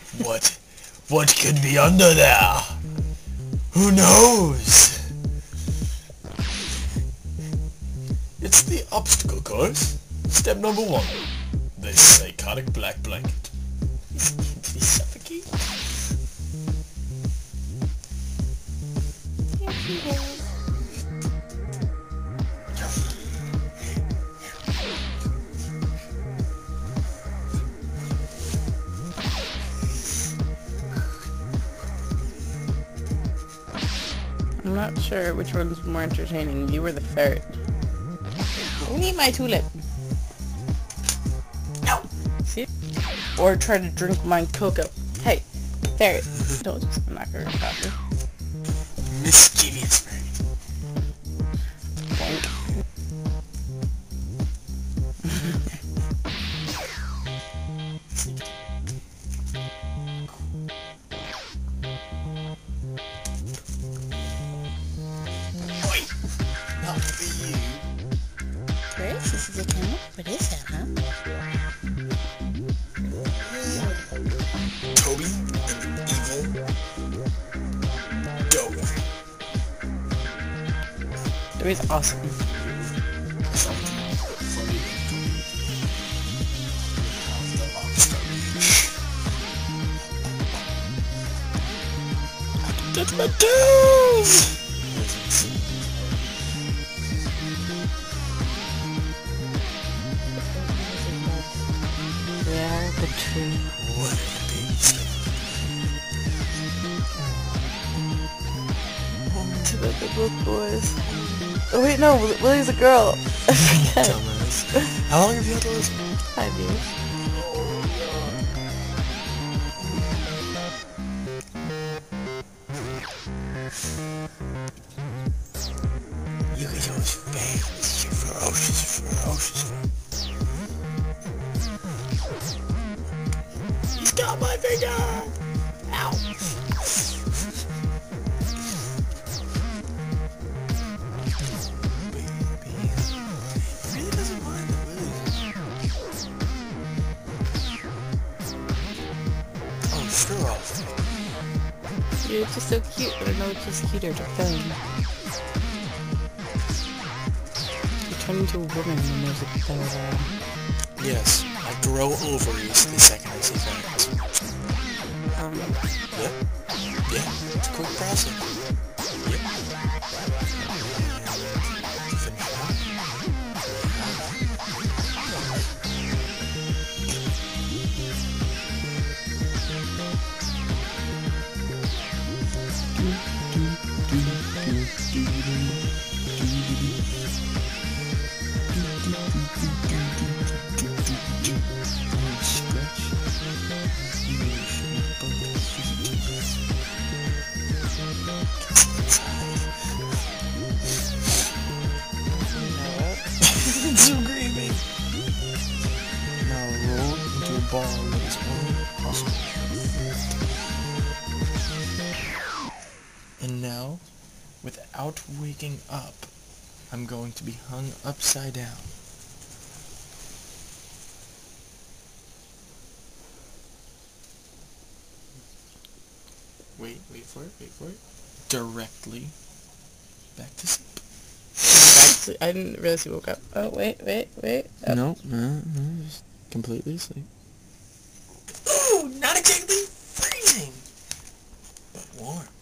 What could be under there? Who knows? It's the obstacle course. Step number 1. The psychotic black blanket. Did he suffocate? I'm not sure which one's more entertaining, you or the ferret. Eat my tulip. No! See? Or try to drink my cocoa. Hey, ferret. Don't just knock her off you. Mischievous ferret. Not for you. Chris, this is a camera? What is that, huh? Toby and evil Toby. Toby's awesome. That's my toes! They are the tree. What a baby To the book boys. Oh wait, no, Willie's a girl. I forget. Dumbass. How long have you had to listen? 5 years. You can show us fans. You're ferocious. He's got my finger! Ow! Baby. He really doesn't mind the booze. Oh, screw off. You're just so cute, but I know it's just cuter to film. You turn into a woman when there's a ferret around. Yes, I grow ovaries the second I see ferrets. Yeah, it's a quick process. Yep. Finish so creepy. Now roll into a ball that is only possible. And now, without waking up, I'm going to be hung upside down. Wait for it. Directly back to sleep. I didn't realize you woke up. Oh, wait. Oh. No, just completely asleep. Ooh, not exactly freezing, but warm.